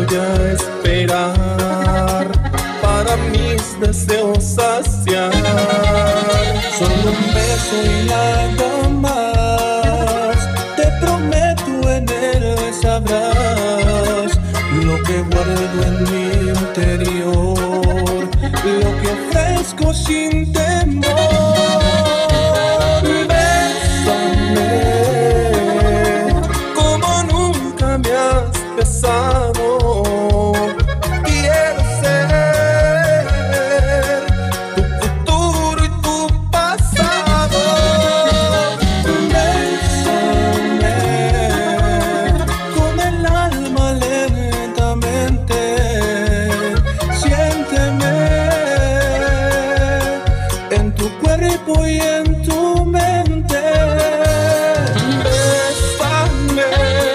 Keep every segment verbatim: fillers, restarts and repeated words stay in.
voy a esperar para mis deseos saciar. Solo un beso y nada más. Te prometo en él sabrás lo que guardo en mi interior, lo que ofrezco sin temor. Bésame como nunca me has besado. Quiero ser tu futuro y tu pasado. Bésame con el alma lentamente. Siénteme en tu cuerpo y en tu mente. Bésame,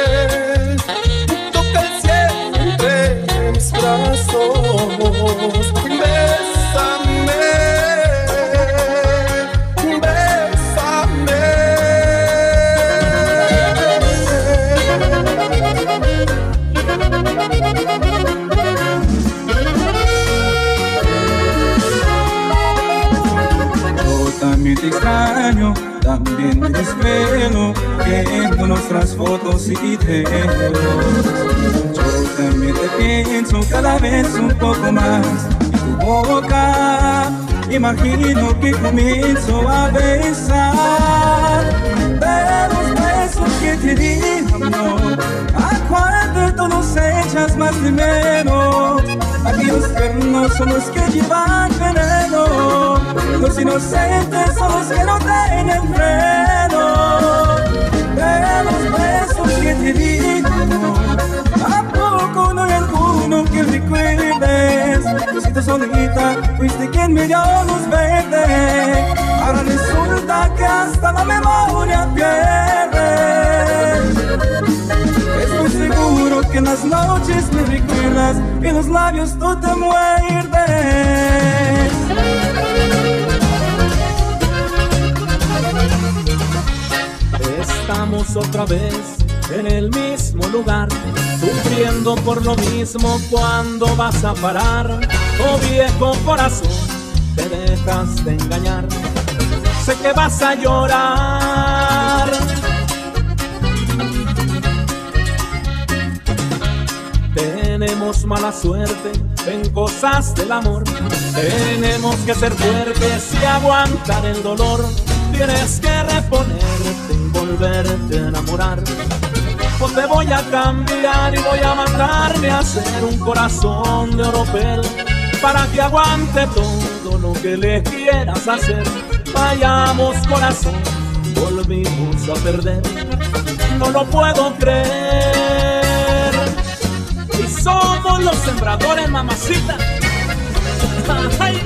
toca el cielo entre mis brazos. Bésame, bésame. Yo también te extraño, también me desvelo viendo nuestras fotos y videos. Yo también te pienso cada vez un poco más. Y tu boca, imagino que comienzo a besar. De los besos que te di, amor, ¿a cuál de todos echas más de menos? Aquellos tiernos son los que llevan veneno. Los inocentes son los que no tienen freno. De los besos que te di, ¿a poco no hay alguno que recuerdes? Si tú solita fuiste quien me dio luz verde, ahora resulta que hasta la memoria pierdes. Estoy seguro que en las noches me recuerdas y en los labios tú te muerdes. Estamos otra vez en el mismo lugar, sufriendo por lo mismo. ¿Cuándo vas a parar? Oh viejo corazón, te dejas de engañar. Sé que vas a llorar. Tenemos mala suerte en cosas del amor. Tenemos que ser fuertes y aguantar el dolor. Tienes que reponerte y volverte a enamorar. O te voy a cambiar y voy a mandarme a hacer un corazón de oropel para que aguante todo lo que le quieras hacer. Vayamos corazón, volvimos a perder. No lo puedo creer. Y somos los sembradores, mamacita. Ay.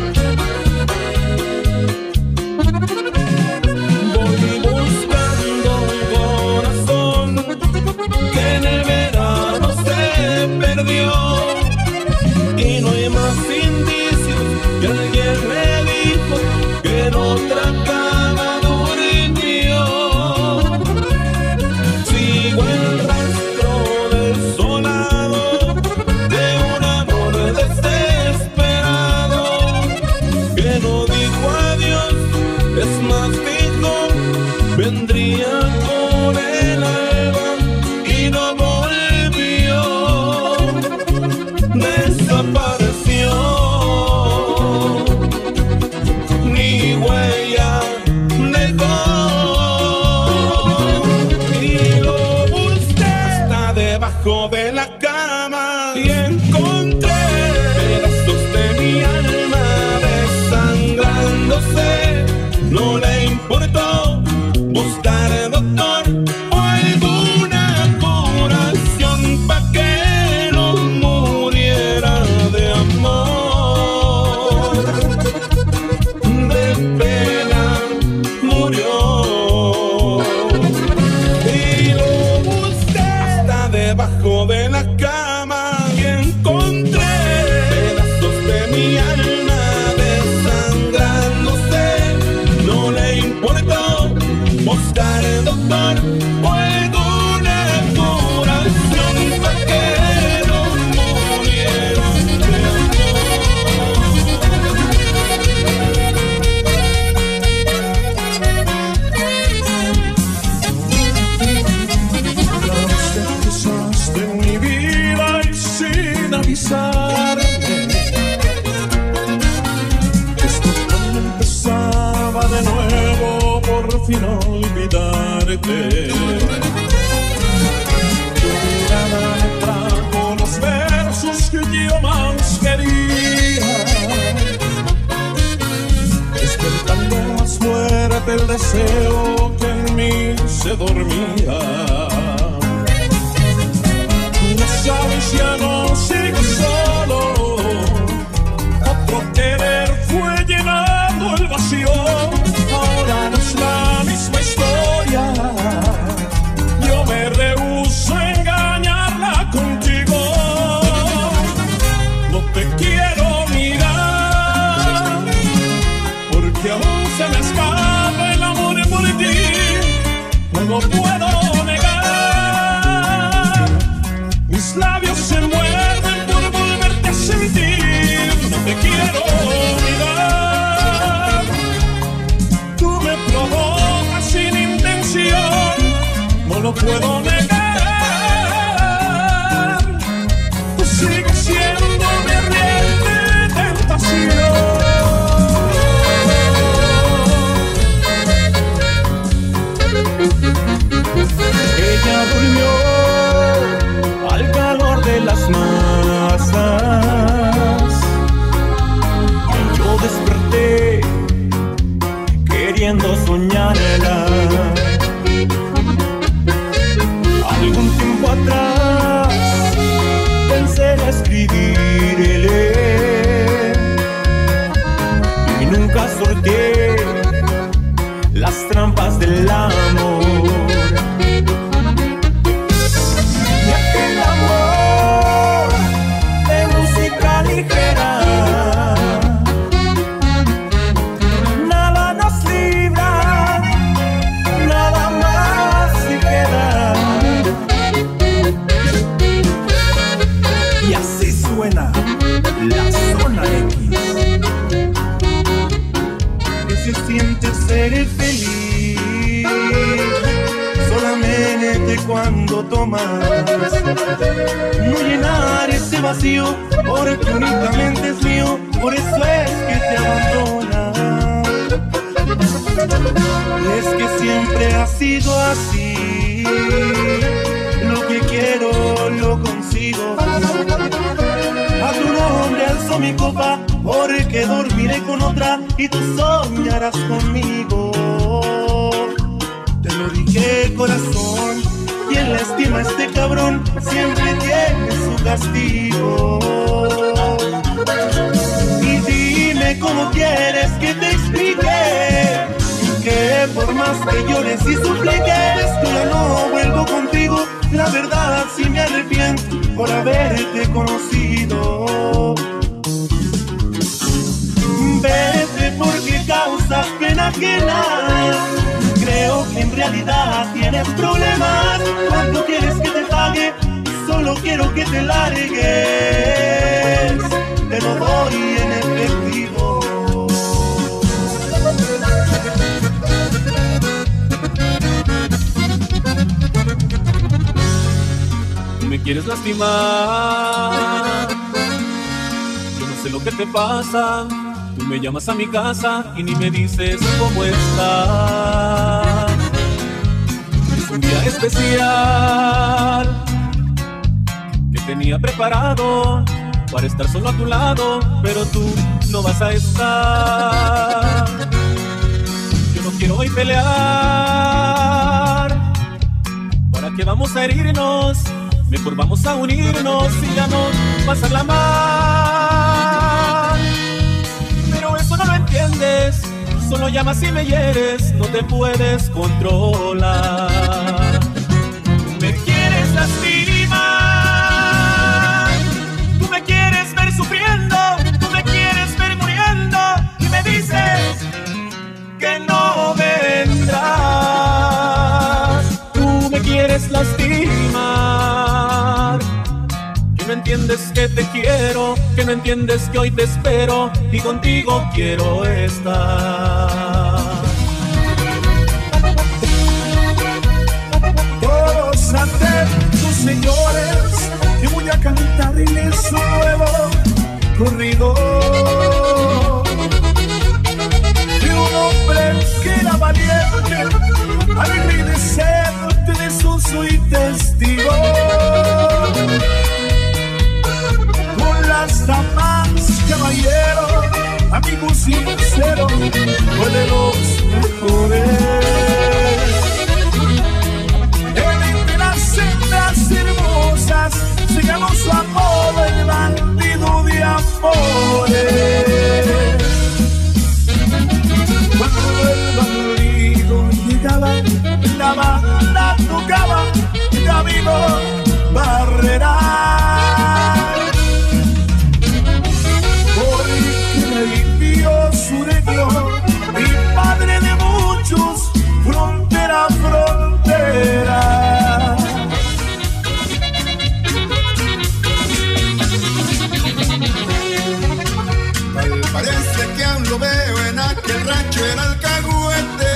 Voy buscando un corazón que en el verano se perdió y no hay más indicios que alguien me dijo que en otra cama durmió. Sigo el rastro desolado de un amor desesperado. fin olvidarte. Nada me trajo los versos que yo más quería, despertando más fuerte el deseo que en mí se dormía. Tú lo sabes, ya no sigo solo, otro querer fue llenando el vacío. Ahora no es la misma historia, yo me rehúso a engañarla contigo. No te quiero mirar, porque aún se me escapa el amor por ti. No lo puedo negar, mis labios se muerden por volverte a sentir. No te quiero mirar, tú me provocas sin intención. No lo puedo negar, tú sigues siendo mi ardiente tentación. Ella durmió al calor de las masas y yo desperté queriendo soñarla. Algún tiempo atrás pensé en escribirle y nunca sorteé las trampas del amor. Y aquel amor de música ligera, nada nos libra, nada más se queda. Y así suena la zona X. Que se siente ser feliz solamente cuando tomas, no llenar ese vacío, porque únicamente es mío, por eso es que te abandona. Es que siempre ha sido así, lo que quiero lo consigo. A tu nombre alzo mi copa, porque dormiré con otra y tú soñarás conmigo. Te lo dije, corazón, quien lastima a este cabrón siempre tiene su castigo. Y dime cómo quieres que te explique que por más que llores y supliques, yo ya no vuelvo contigo. La verdad sí me arrepiento por haberte conocido. Vete porque causas pena ajena. Creo que en realidad tienes problemas. ¿Cuánto quieres que te pague? Solo quiero que te largues. Te lo doy en efectivo. Tú me quieres lastimar, yo no sé lo que te pasa. Tú me llamas a mi casa y ni me dices cómo estás. Es un día especial que tenía preparado para estar solo a tu lado, pero tú no vas a estar. Yo no quiero hoy pelear, ¿para qué vamos a herirnos? Mejor vamos a unirnos y ya no pasarla mal. Pero eso no lo entiendes, solo llamas y me hieres, no te puedes controlar. Tú me quieres lastimar, tú me quieres ver sufriendo, tú me quieres ver muriendo y me dices que no vendrás. Tú me quieres lastimar, que no entiendes que te quiero, que no entiendes que hoy te espero y contigo quiero estar. Todos atentos, señores, que voy a cantarles un nuevo corrido de un hombre que era valiente que aún lo veo en aquel rancho el alcahuete,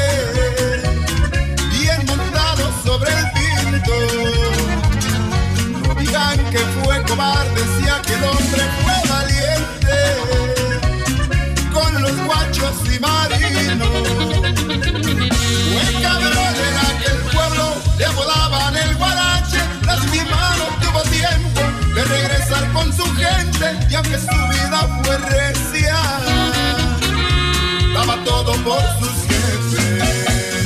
bien montado sobre el pinto. No digan que fue cobarde si aquel hombre fue valiente con los guachos y marinos. Fue cabrón en aquel pueblo, le apodaban el guarache. Lastimado tuvo tiempo de regresar con su gente, y aunque su vida fue recia, daba todo por sus jefes.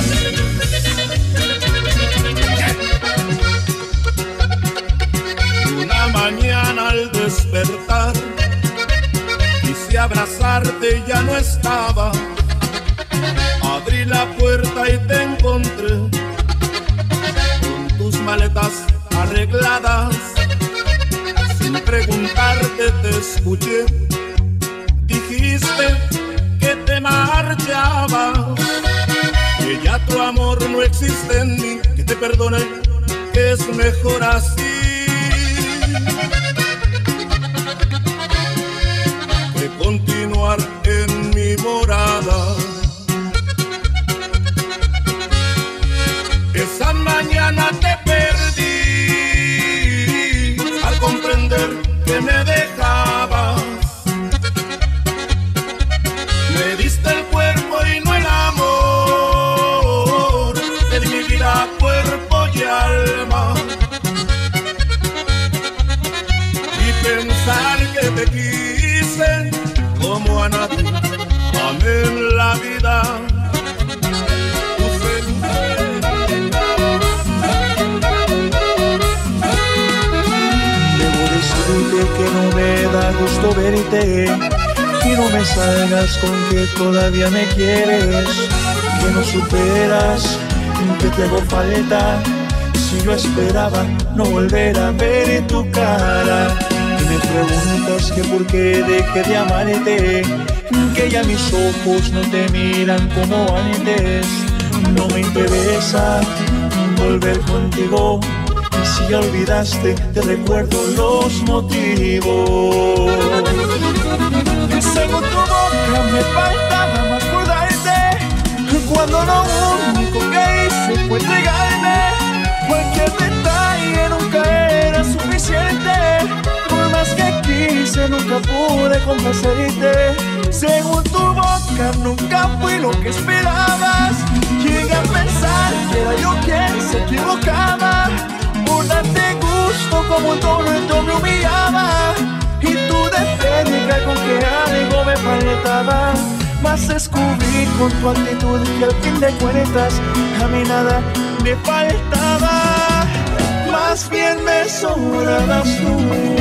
Una mañana al despertar quise abrazarte y ya no estaba. Abrí la puerta y te encontré con tus maletas arregladas. Sin preguntarte te escuché, dijiste que te marchabas, que ya tu amor no existe en mí, que te perdone, que es mejor así. Que continuar en mi morada. Esa mañana te perdí al comprender que me dejabas. Me diste el cuerpo y no el amor. Te di mi vida, cuerpo y alma. Y pensar que te quise como a nadie amé en la vida. Que no me da gusto verte, y no me salgas con que todavía me quieres, que no superas, que te hago falta. Si yo esperaba no volver a ver tu cara, y me preguntas que por qué dejé de amarte, que ya mis ojos no te miran como antes. No me interesa volver contigo. Si ya olvidaste, te recuerdo los motivos. Según tu boca me faltaba más por darte, cuando lo único que hice fue entregarme. Cualquier detalle nunca era suficiente, por más que quise nunca pude complacerte. Según tu boca nunca fui lo que esperabas. Llegué a pensar que era yo quien se equivocaba, por darte gusto como un torrente me humillaba, y tú de técnica con que algo me faltaba. Mas descubrí con tu actitud que al fin de cuentas a mí nada me faltaba, más bien me sobrabas tú.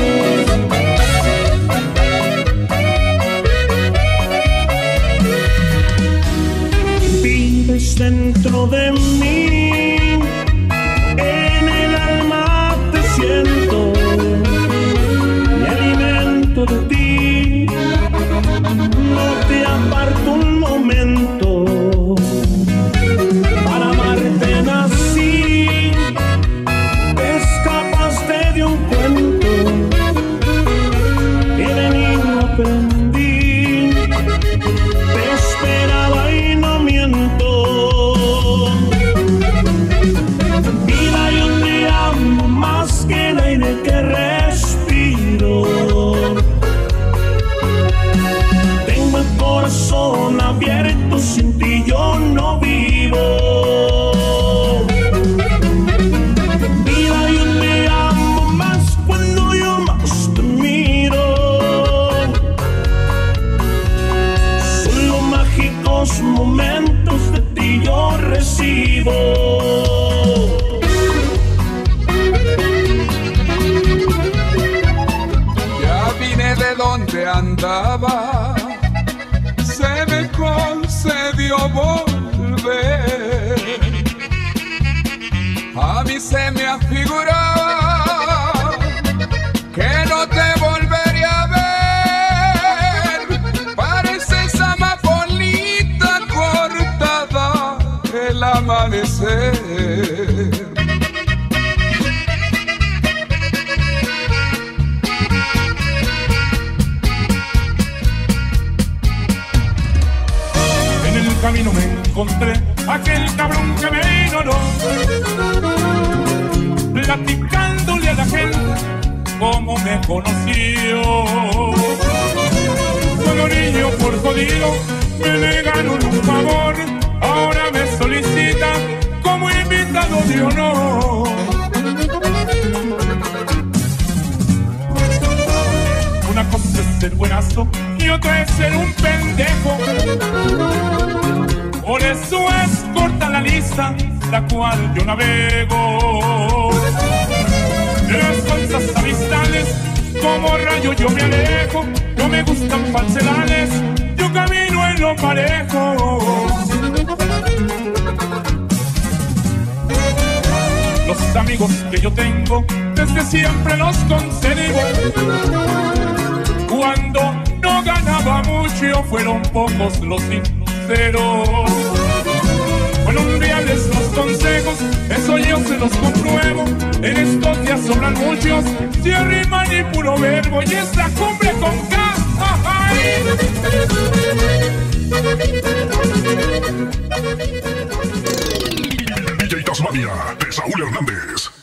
Vives dentro de mí, siento, me alimento de ti, no te aparto un momento, para amarte nací, te escapaste de un cuento, que de niño aprendí, te esperaba y no miento. Vida, yo te amo más que el aire que respiro. Tengo el corazón abierto, sin ti yo no vivo. Vida, yo te amo más cuando yo más te miro. Solo mágicos momentos de ti yo recibo. De donde andaba, se me concedió volver. A mí se me afiguraba que no te volvería a ver. Pareces amapolita cortada el amanecer. camino me encontré aquel cabrón que me ignoró, platicándole a la gente cómo me conoció. Cuando niño por jodido me negaron un favor, ahora me solicita como invitado de honor. Una cosa es ser buenazo y otra es ser un pendejo. Por eso es corta la lista, la cual yo navego. De las falsas amistades, como rayo yo me alejo. No me gustan falsedades, yo camino en lo parejo. Los amigos que yo tengo, desde siempre los conservo. Cuando no ganaba mucho, fueron pocos los sinceros. Fueron reales los consejos, eso yo se los compruebo. En estos días sobran muchos, si riman y puro verbo. Y es la cumbre con K. D J Tasmania, de Saúl Hernández.